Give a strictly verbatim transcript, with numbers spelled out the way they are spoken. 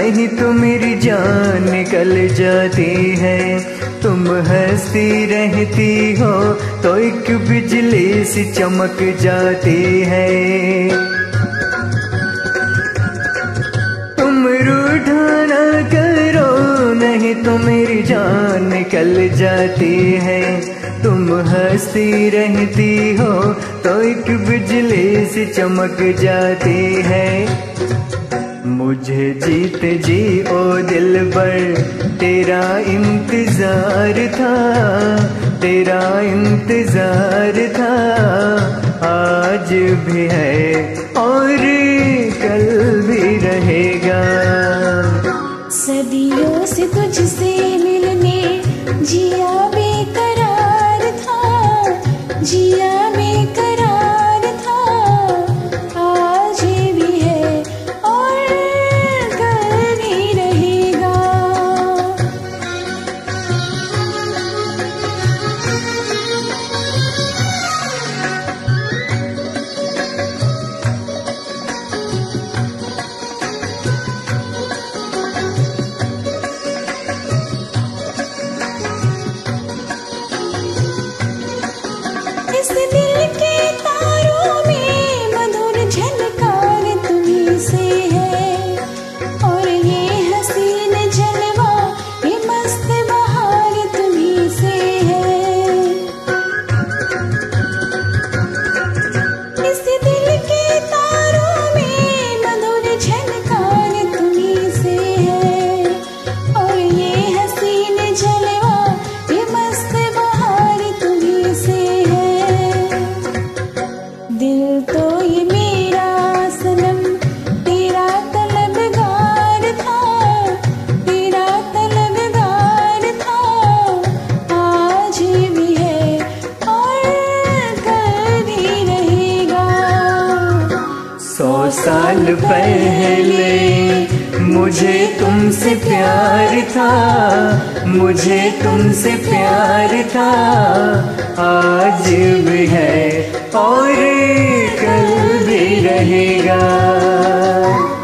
नहीं तो मेरी जान निकल जाती है। तुम हंसती रहती हो तो एक बिजली सी चमक जाती है। तुम रूठा ना करो, नहीं तो मेरी जान निकल जाती है। तुम हंसती रहती हो तो एक बिजली सी चमक जाती है। मुझे जीते जी ओ दिलबर तेरा इंतजार था, तेरा इंतजार था। आज भी है और कल भी रहेगा। सदियों से तुझसे मिलने जिया बेकरार था, जिया बेकरार था। आज भी है और कल भी रहेगा। इस दिल के तारों में मधुर झनकार तुम्हीं से है, और ये हसीन जलवा ये मस्त बहार तुम्हीं से है। इस दिल के तारों में मधुर झनकार तुम्हीं से है, और ये हसीन जलवा ये मस्त बहार तुम्हीं से है। दिल तो ये मेरा सनम तेरा तलबगार था, तेरा तलबगार था। आज भी है और कल भी रहेगा। सौ साल पहले मुझे तुमसे प्यार था, मुझे तुमसे प्यार था। आज भी है और कल भी रहेगा।